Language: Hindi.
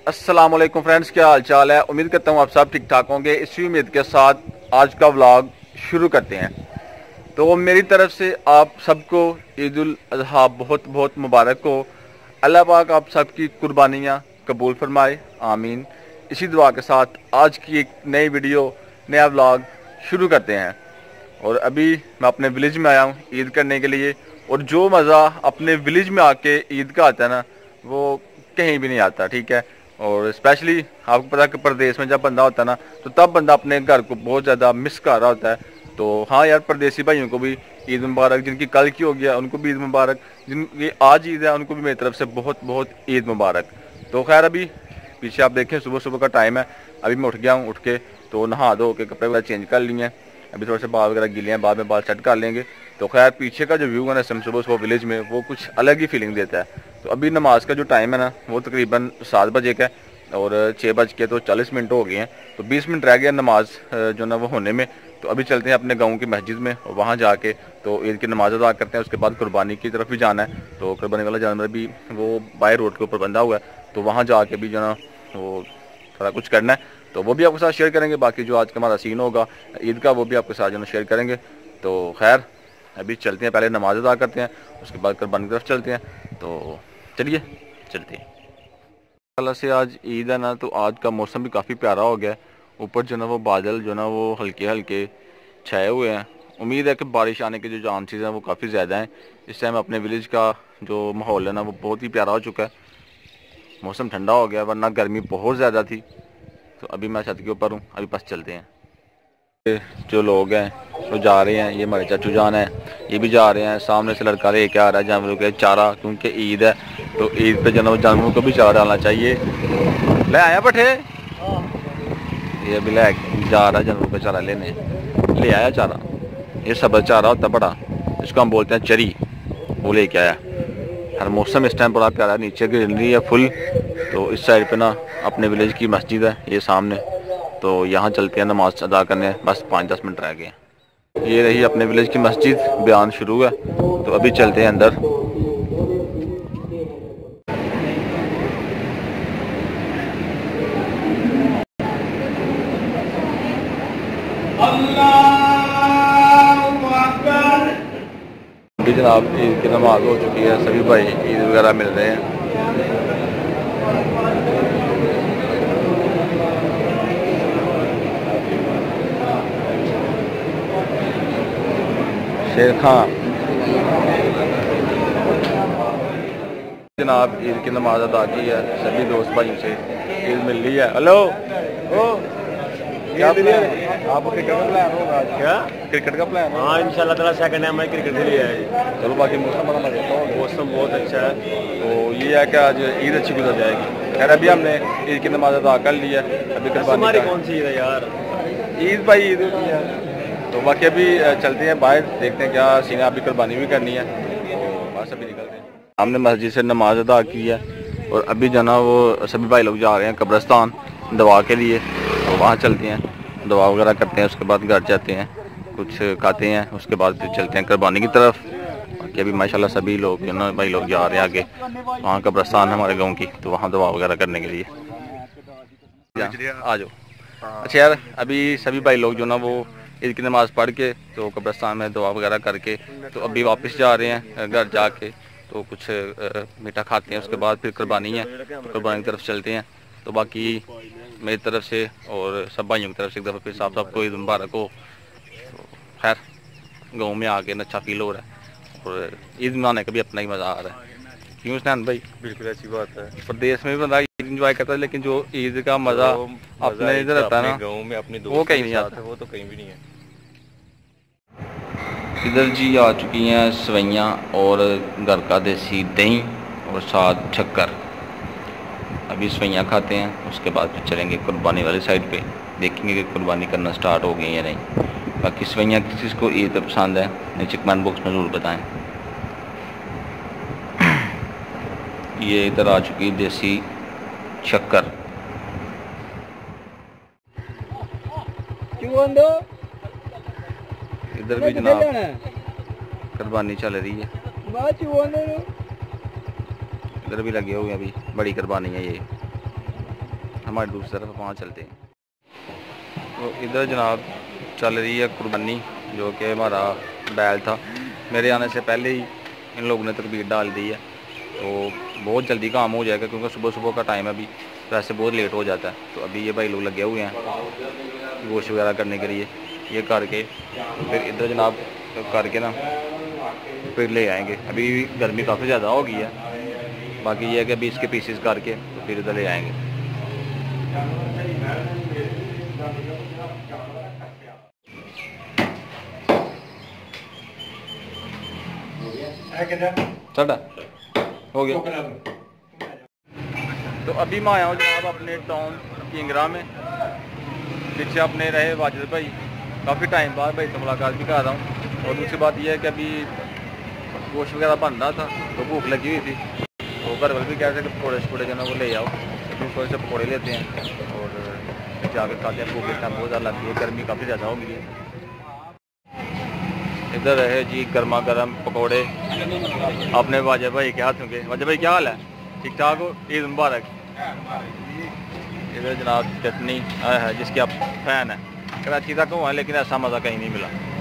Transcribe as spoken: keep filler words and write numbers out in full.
अस्सलाम वालेकुम फ्रेंड्स, क्या हाल चाल है। उम्मीद करता हूँ आप सब ठीक ठाक होंगे। इसी उम्मीद के साथ आज का व्लॉग शुरू करते हैं। तो मेरी तरफ से आप सबको ईद उल अज़हा बहुत बहुत मुबारक हो। अल्लाह पाक आप सबकी कुर्बानियाँ कबूल फरमाए, आमीन। इसी दुआ के साथ आज की एक नई वीडियो, नया व्लॉग शुरू करते हैं। और अभी मैं अपने विलेज में आया हूँ ईद करने के लिए। और जो मज़ा अपने विलेज में आके ईद का आता है ना, वो कहीं भी नहीं आता, ठीक है। और स्पेशली आपको पता है कि प्रदेश में जब बंदा होता है ना, तो तब बंदा अपने घर को बहुत ज़्यादा मिस कर रहा होता है। तो हाँ यार, परदेसी भाइयों को भी ईद मुबारक। जिनकी कल की हो गया उनको भी ईद मुबारक। जिनकी आज ईद है उनको भी मेरी तरफ से बहुत बहुत ईद मुबारक। तो खैर अभी पीछे आप देखें, सुबह सुबह का टाइम है। अभी मैं उठ गया हूँ, उठ के तो नहा धो के कपड़े वगैरह चेंज कर लिए हैं। अभी थोड़े से बाल वगैरह गिले हैं, बाद में बाल सेट कर लेंगे। तो खैर पीछे का जो व्यू है ना सुबह सुबह विलेज में, वो कुछ अलग ही फीलिंग देता है। तो अभी नमाज का जो टाइम है ना, वो तकरीबन सात बजे का है और छः बज के तो चालीस मिनट हो गए हैं। तो बीस मिनट रह गया नमाज जो ना वो होने में। तो अभी चलते हैं अपने गांव की मस्जिद में और वहाँ जाके तो ईद की नमाज अदा करते हैं। उसके बाद कुर्बानी की तरफ भी जाना है। तो कुर्बानी वाला जानवर भी वो बाय रोड के ऊपर बंधा हुआ है, तो वहाँ जाके भी जो ना वो सारा कुछ करना है। तो वो भी आपके साथ शेयर करेंगे। बाकी जो आज का हमारा सीन होगा ईद का, वो भी आपके साथ जो ना शेयर करेंगे। तो खैर अभी चलते हैं, पहले नमाज अदा करते हैं, उसके बाद कुर्बानी की तरफ चलते हैं। तो चलिए चलते हैं। अल्लाह से आज ईद है ना, तो आज का मौसम भी काफ़ी प्यारा हो गया है। ऊपर जो ना वो बादल जो ना वो हल्के हल्के छाए हुए हैं। उम्मीद है कि बारिश आने के जो चांसेस हैं वो काफ़ी ज़्यादा हैं। इस टाइम अपने विलेज का जो माहौल है ना, वो बहुत ही प्यारा हो चुका है। मौसम ठंडा हो गया, वरना गर्मी बहुत ज़्यादा थी। तो अभी मैं छत के ऊपर हूँ, अभी पास चलते हैं। जो लोग हैं वो जा रहे हैं, ये हमारे चाचू जान है, ये भी जा रहे हैं। सामने से लड़का लेके आ रहा है जानवरों के चारा, क्योंकि ईद है तो ईद पे जानवर जानवरों को भी चारा डालना चाहिए। ले आया पठे, ये अभी ले जा रहा है जानवरों का चारा लेने, ले आया चारा। ये सब्ज़ चारा होता बड़ा, इसको हम बोलते हैं चरी, वो लेके आया। हर मौसम इस टाइम बड़ा प्यारा है, नीचे ग्रीनरी है फुल। तो इस साइड पे ना अपने विलेज की मस्जिद है ये सामने, तो यहाँ चलते हैं नमाज अदा करने। बस पाँच दस मिनट रह गए। ये रही अपने विलेज की मस्जिद, बयान शुरू है। तो अभी चलते हैं अंदर। अभी जनाब ईद की नमाज हो चुकी है, सभी भाई ईद वगैरह मिल रहे हैं। शेर खान जनाब ईद की नमाज अदा की है, सभी दोस्त भाइयों से ईद मिल रही है। हेलो क्या प्लान आपको? क्रिकेट का प्लान होगा आज? क्या क्रिकेट का प्लान? हाँ इंशाल्लाह ताला सेकंड टाइम मैं क्रिकेट के लिए है। चलो बाकी मौसम बड़ा मजा आता है, मौसम बहुत अच्छा है। तो ये है कि आज ईद अच्छी गुजर जाएगी। खैर अभी हमने ईद की नमाज अदा कर ली है। अभी कुर्बानी कौन सी ईद है यार? ईद भाई ईद होती है। तो बाकी अभी चलते हैं बाहर, देखते हैं क्या सीन है। अभी कुर्बानी भी करनी है, तो बस अभी निकलते हैं। हमने मस्जिद से नमाज अदा की है और अभी जो ना वो सभी भाई लोग जा रहे हैं कब्रिस्तान दवा के लिए। तो वहाँ चलते हैं, दवा वगैरह करते हैं, उसके बाद घर जाते हैं, कुछ खाते हैं, उसके बाद फिर चलते हैं कुर्बानी की तरफ। बाकी अभी माशाल्लाह सभी लोग जो ना भाई लोग जा रहे हैं आगे, वहाँ कब्रिस्तान है हमारे गाँव की, तो वहाँ दवा वगैरह करने के लिए आ जाओ। अच्छा यार, अभी सभी भाई लोग जो ना वो ईद की नमाज़ पढ़ के तो कब्रिस्तान में दुआ वगैरह करके तो अभी वापस जा रहे हैं घर जाके। तो कुछ मीठा खाते हैं, उसके बाद फिर कुर्बानी है, तो कुर्बानी की तरफ चलते हैं। तो बाकी मेरी तरफ से और सब भाइयों की तरफ से एक दफ़ा फिर साफ सबको ईद मुबारक हो। तो खैर गाँव में आके अच्छा फील हो रहा है और ईद मनाने का भी अपना ही मज़ा आ रहा है। क्यों स्नैन भाई? बिल्कुल ऐसी बात है। प्रदेश में भी बंदा ईद इंजॉय करता है, लेकिन जो ईद का मज़ा अपने इधर रहता है ना, गाँव में अपने वो कहीं नहीं आता, वो तो कहीं भी नहीं है। इधर जी आ चुकी हैं सवैयाँ और घर का देसी दही और साथ शक्कर। अभी सवैयाँ खाते हैं, उसके बाद फिर चलेंगे कुर्बानी वाली साइड पे, देखेंगे कि कुर्बानी करना स्टार्ट हो गई या नहीं। बाकी सवैयाँ किस चीज़ को ईद पसंद है नीचे कमेंट बॉक्स में ज़रूर बताएं। ये इधर आ चुकी देसी शक्कर। इधर भी जनाब कुर्बानी चल रही है, इधर भी लगे हुए हैं, अभी बड़ी कुर्बानी है ये। हमारी दूसरी तरफ वहाँ चलते हैं। तो इधर जनाब चल रही है कुर्बानी, जो कि हमारा बैल था। मेरे आने से पहले ही इन लोगों ने तरबीत डाल दी है, तो बहुत जल्दी काम हो जाएगा, क्योंकि सुबह सुबह का टाइम है, अभी वैसे बहुत लेट हो जाता है। तो अभी ये भाई लोग लगे हुए हैं गोश्त वगैरह करने के लिए, ये करके फिर इधर जनाब करके ना फिर ले आएंगे। अभी गर्मी काफ़ी ज़्यादा हो गई है, बाकी ये है कि अभी इसके पीसेस करके तो फिर इधर ले आएंगे। साढ़ा हो गया। तो अभी मैं आया हूँ जनाब अपने टाउन किंगरा में। पीछे अपने रहे वाजिद भाई, काफ़ी टाइम बाद भाई से मुलाकात भी कर रहा हूँ। और दूसरी बात यह है कि अभी गोश्त वगैरह बन रहा था तो भूख लगी हुई थी, तो घर वाले भी कहते हैं कि पकौड़े शकौड़े जो ना वो ले आओ, तो थोड़े से पकौड़े लेते हैं और जाकर खाते हैं। भूख इस टाइम बहुत ज़्यादा लगती है, गर्मी काफ़ी ज़्यादा हो गई है। इधर रहे जी गर्मा गर्म पकौड़े अपने वाजिद भाई के हाथों के। वाजिद भाई क्या हाल है? ठीक ठाक हो? ईद मुबारक। इधर जनाब चटनी है जिसके आप फैन है, कराची तक हुआ लेकिन ऐसा मज़ा कहीं नहीं मिला।